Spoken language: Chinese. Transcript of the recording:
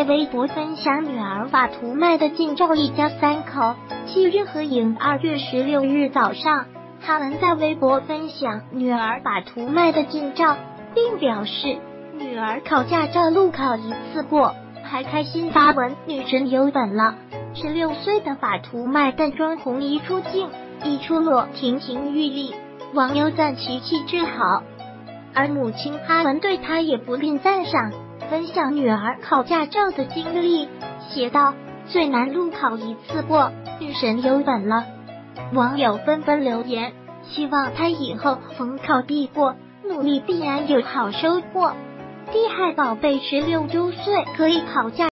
微博分享女儿把图卖的近照，一家3口7日合影。2月16日早上，哈文在微博分享女儿把图卖的近照，并表示女儿考驾照路考1次过，还开心发文女神有本了。16岁的把图卖淡妆红一出镜，一出落亭亭玉立，网友赞其气质好。而母亲哈文对她也不吝赞赏，分享女儿考驾照的经历，写道：最难路考1次过，女神有本了。网友纷纷留言，希望她以后逢考必过，努力必然有好收获。厉害宝贝16周岁可以考驾